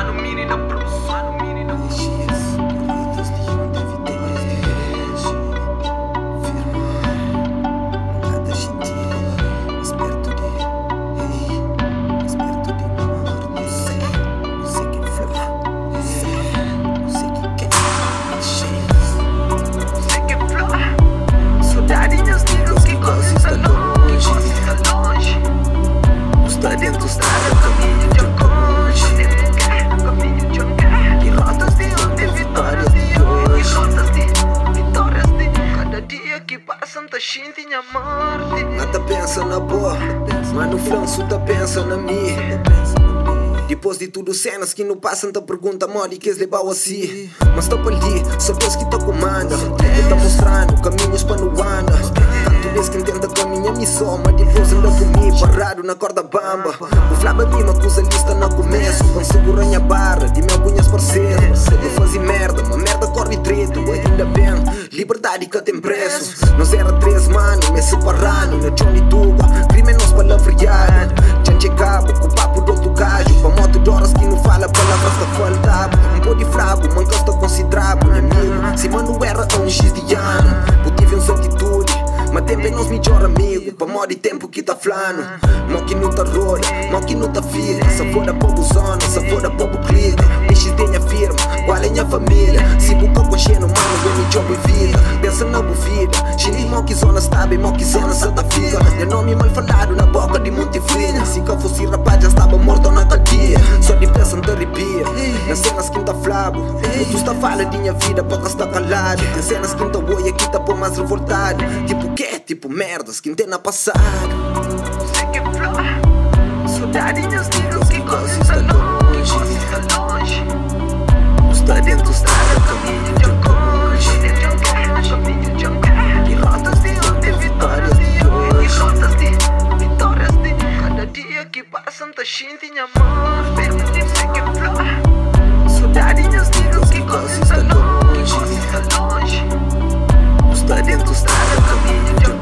alumínio na bruxa, alumínio na bruxa. Nada pensa na boa, mas no flanço tá pensa na mim. Depois de tudo cenas que não passam, tá pergunta mori que es levar assim. Mas tô por ali, só Deus que tá comanda. Ele tá mostrando caminhos para no anda. Tanto vez que tenta caminhar me soma, depois anda comigo parado na corda bamba. O flaba me acusa lista no começo, com segura minha barra, de meu cunhas parceiro. Eu fazia merda, mas merda corre treto, ainda bem, liberdade que tem preço. Nós era 3 mano, me separando, na Johnny Tuba, crime nós palavreado. Gente cabo, com papo do outro gajo, pra moto de horas que não fala palavras da faltava. Um pô de fraco, manca está considerado, minha amigo. Se mano era um X de ano, eu tive um atitude, mas tempo é nosso melhor amigo. Pra morrer tempo que tá flano, mó que não tá roda, mó que não tá fica. Se for da povo zona, se for da povo clica. Bichos de minha firma, qual é minha família? Se buca com cheio, mano, vem me jogo e vida. Pensa na bufida, xindi mó que zona está bem, mó que zona Santa Fica. Meu nome mal falado na boca de Montevideo. Se que eu fosse rapaz já estava morto na cadeia. Só de pensa não te arrepia, nas cenas que tá flabo. Tu está fala de minha vida, pouca está calado. Tem cenas que tá oi, aqui tá por mais revoltado. Tipo que? Tipo merdas que tem na passado. Sei que flor, saudadinhas digo que coisa está longe, está longe. Está dentro, está no caminho de conge, caminho de e rotas de ontem, vitórias de hoje. E rotas de vitórias de cada dia que passa, tá xintinha morte. Sei que flor, saudadinhas digo que coisa está longe, está longe. Está dentro, está no caminho de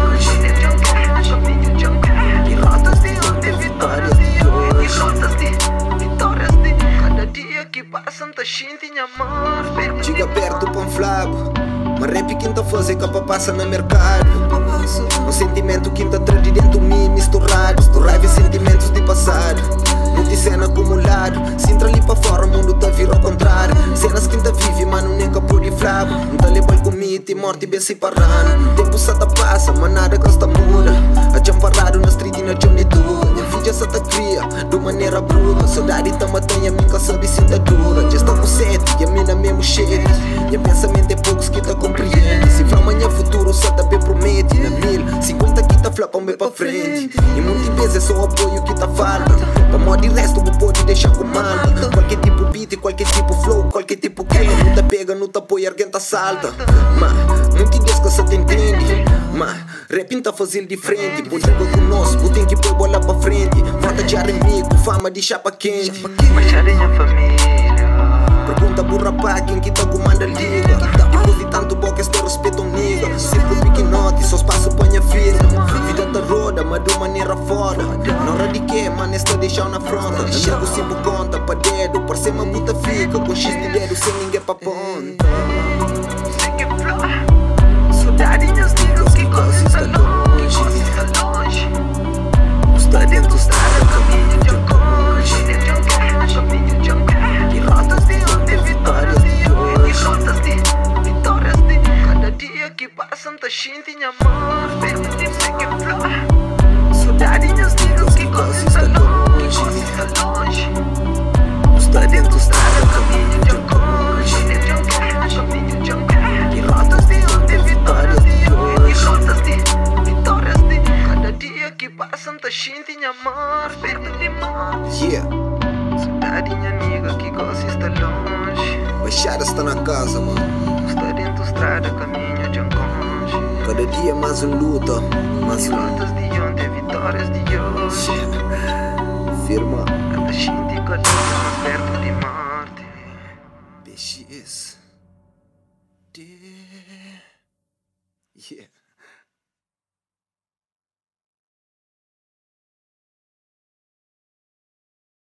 conge, caminho de e rotas de ontem, vitórias de hoje. E rotas de vitórias de cada dia que passa, tá xintinha morte. Chega perto pra um flabo, mas rap quem tá fazer capa passa no mercado. Um sentimento que tá atrás de dentro de mim misturado. Tu raiva e sentimentos de passado, muita cena acumulado. Se entra ali pra fora o mundo tá vira ao contrário. Cenas que tá vive, mano, nem capô de flabo. Não tá levando comida e morte bem separando. Tempo só tá passa, mas nada gosta muda. A jam parado na street e na Johnny Tuba. Minha filha só tá cria, de maneira bruta. Saudade tá matando a mim que sabe sinta dura. Já estou com sede e a mina mesmo cheia. Meu pensamento é poucos que tá compreende. Se pra amanhã futuro só tá bem promete. Na 1050 que tá flapam bem pra frente. E muitas vezes é só apoio que tá falta. Pra modo de resto não pode deixar comando. Qualquer tipo beat, qualquer tipo flow, qualquer tipo que não tá pega, não tá apoia, alguém tá salta. Mas muitas vezes que você te entende. Mas rap tá fazendo de frente. Pode jogar com nós, tem que pôr bola pra frente. Falta de arremigo, fama de chapa quente. Mas já minha família. Pergunta pro rapaz quem que tá comanda a liga. Depois de tanto boca estou respeito nigga. Sempre pequenote, só espaço pra minha firma. Vida tá roda, mas de maneira foda. Na hora de que, mano, está deixando na fronta. Amigo sempre conta pra dedo, parece uma puta fica. Com X de dedo sem ninguém pra ponta. Sei que flor, saudadinhas digo que coisa está longe, está longe. Está dentro, está no caminho de conge, caminho de e rotas de ontem, vitórias de hoje. E rotas de vitórias de cada dia que passa, tá xintinha morte. Sei que flor, saudadinhas digo que coisa está longe, está longe. Está dentro, está no caminho de conge, caminho de e rotas de ontem, vitórias de hoje. E rotas de vitórias de cada dia que passa, tá xintinha morte. Yeah, Saudadinha amiga que gosta está longe. Baixada está na casa, mano. Está dentro estrada, caminho de conge. Cada dia mais uma luta, mais E rotas de ontem, vitórias de hoje. firma. Anda xinti cada dia mais perto de morte. BX. Yeah.